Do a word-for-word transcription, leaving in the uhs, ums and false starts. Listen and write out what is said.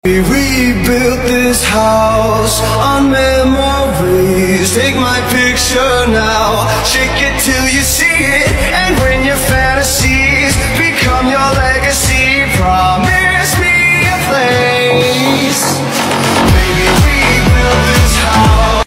We built this house on memories. Take my picture now, shake it till you see it. And when you